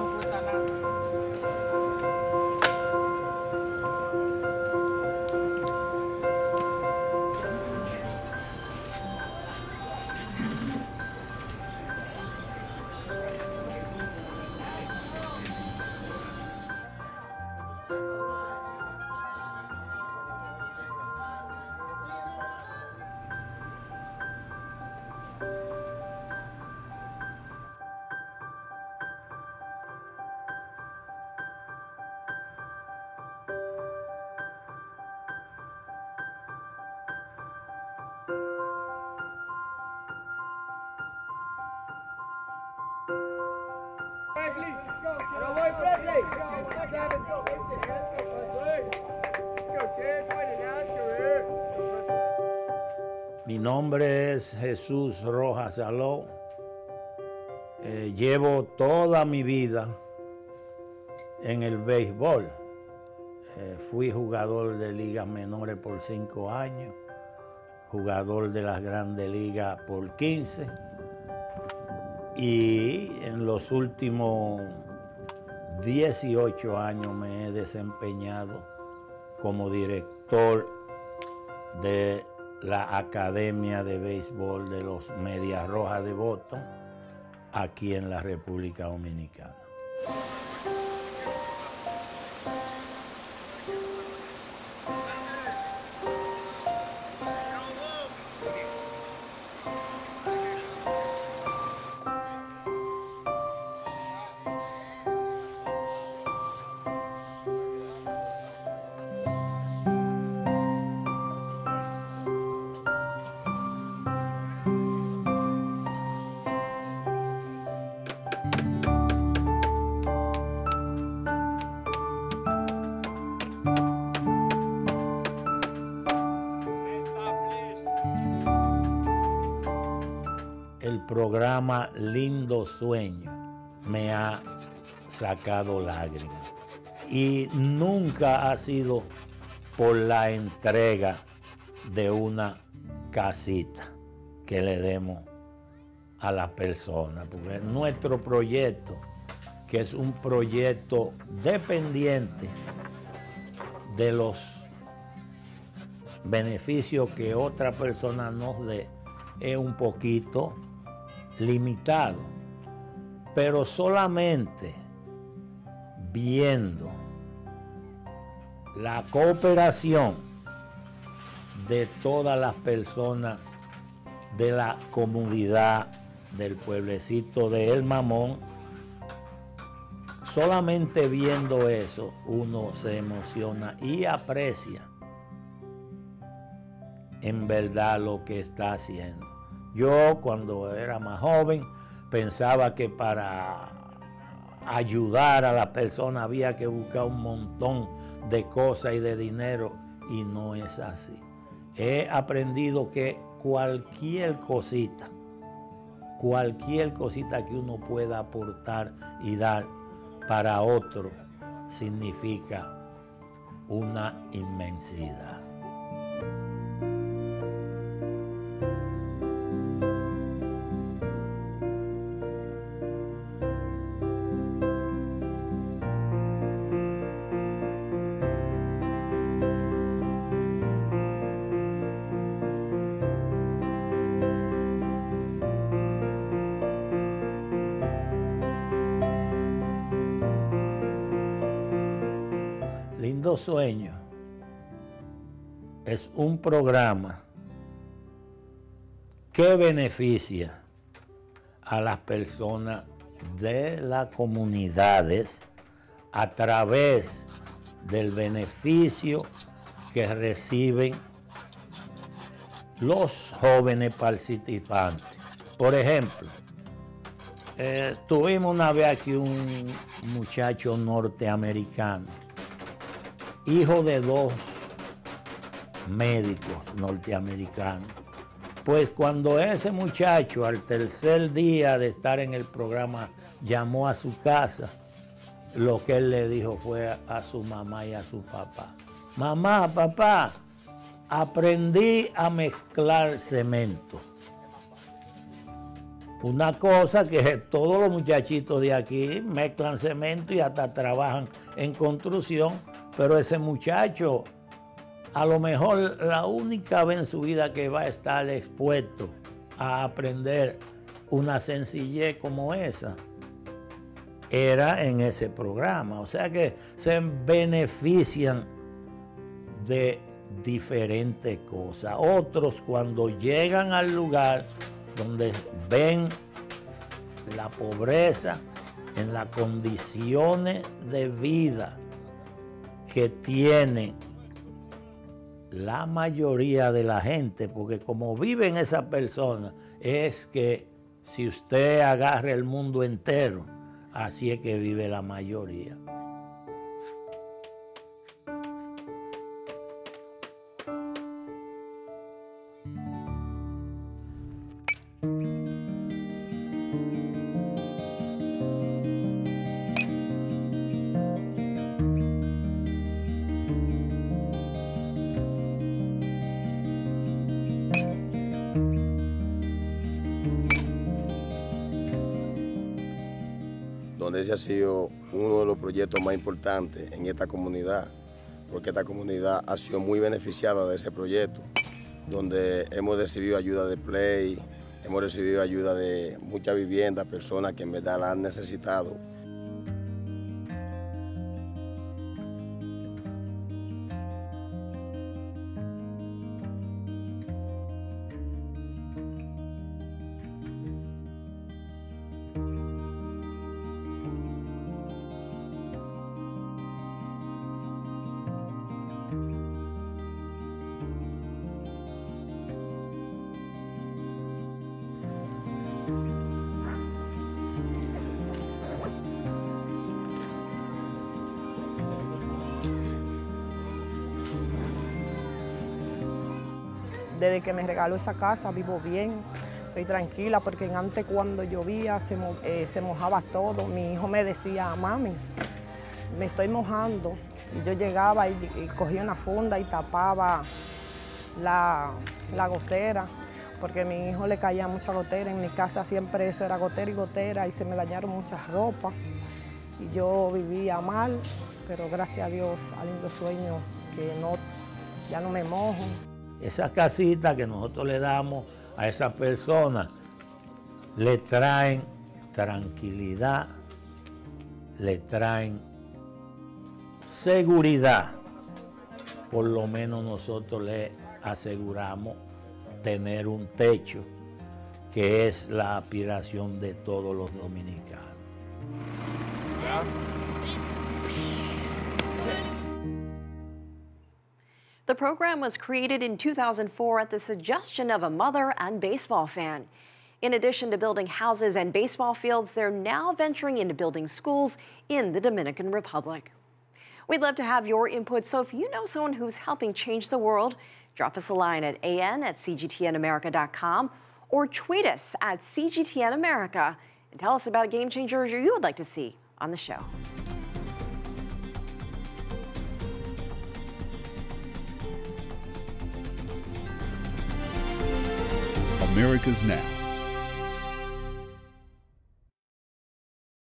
Presley, let's go. No way, Presley. Let's go. Let's go, Presley. Let's go, kid. Fight it now. Let's go. Mi nombre es Jesús Rojas Saló. Llevo toda mi vida en el béisbol. Fui jugador de ligas menores por 5 años, jugador de las grandes ligas por 15. Y en los últimos 18 años me he desempeñado como director de la Academia de Béisbol de los Medias Rojas de Boston, aquí en la República Dominicana. El programa Lindo Sueño me ha sacado lágrimas y nunca ha sido por la entrega de una casita que le demos a las personas, porque nuestro proyecto, que es un proyecto dependiente de los beneficios que otra persona nos dé, es un poquito limitado, pero solamente viendo la cooperación de todas las personas de la comunidad del pueblecito de El Mamón, solamente viendo eso uno se emociona y aprecia en verdad lo que está haciendo. Yo cuando era más joven pensaba que para ayudar a la persona había que buscar un montón de cosas y de dinero, y no es así. He aprendido que cualquier cosita que uno pueda aportar y dar para otro significa una inmensidad. Lindo Sueño es un programa que beneficia a las personas de las comunidades a través del beneficio que reciben los jóvenes participantes. Por ejemplo, tuvimos una vez aquí un muchacho norteamericano, hijo de 2 médicos norteamericanos. Pues cuando ese muchacho al tercer día de estar en el programa llamó a su casa, lo que él le dijo fue a su mamá y a su papá: mamá, papá, aprendí a mezclar cemento. una cosa que todos los muchachitos de aquí mezclan cemento y hasta trabajan en construcción, pero ese muchacho a lo mejor la única vez en su vida que va a estar expuesto a aprender una sencillez como esa era en ese programa. O sea que se benefician de diferentes cosas. Otros, cuando llegan al lugar donde ven la pobreza en las condiciones de vida que tiene la mayoría de la gente, porque como viven esas personas, es que si usted agarra el mundo entero, así es que vive la mayoría. Donde ese ha sido uno de los proyectos más importantes en esta comunidad, porque esta comunidad ha sido muy beneficiada de ese proyecto, donde hemos recibido ayuda de Play, hemos recibido ayuda de muchas viviendas, personas que en verdad la han necesitado. Desde que me regaló esa casa vivo bien, estoy tranquila porque antes cuando llovía se mojaba todo. Mi hijo me decía, mami, me estoy mojando. Y yo llegaba y cogía una funda y tapaba la gotera, porque a mi hijo le caía mucha gotera. En mi casa siempre eso era gotera y gotera y se me dañaron muchas ropas. Y yo vivía mal, pero gracias a Dios, al lindo sueño que ya no me mojo. Esas casitas que nosotros le damos a esas personas le traen tranquilidad, le traen seguridad. Por lo menos nosotros le aseguramos tener un techo, que es la aspiración de todos los dominicanos. The program was created in 2004 at the suggestion of a mother and baseball fan. In addition to building houses and baseball fields, they're now venturing into building schools in the Dominican Republic. We'd love to have your input, so if you know someone who's helping change the world, drop us a line at an@cgtnamerica.com or tweet us at CGTNAmerica and tell us about a game changer you would like to see on the show. America's Now